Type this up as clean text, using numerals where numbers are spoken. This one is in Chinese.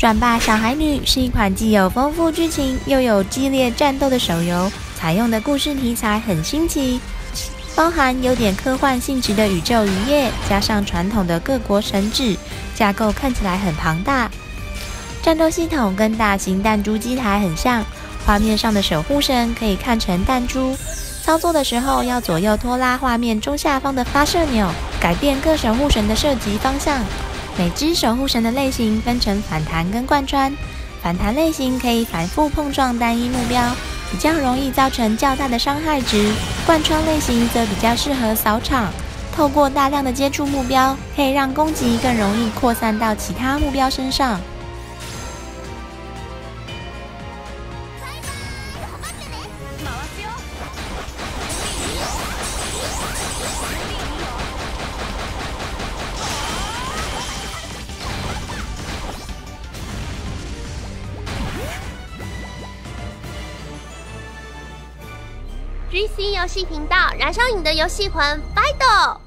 转吧小孩女》是一款既有丰富剧情又有激烈战斗的手游，采用的故事题材很新奇，包含有点科幻性质的宇宙渔业，加上传统的各国神祇，架构看起来很庞大。战斗系统跟大型弹珠机台很像，画面上的守护神可以看成弹珠，操作的时候要左右拖拉画面中下方的发射钮，改变各守护神的射击方向。每只守护神的类型分成反弹跟贯穿，反弹类型可以反复碰撞单一目标，比较容易造成较大的伤害值；贯穿类型则比较适合扫场，透过大量的接触目标，可以让攻击更容易扩散到其他目标身上。 GC 游戏频道，燃烧你的游戏魂 ，Fido！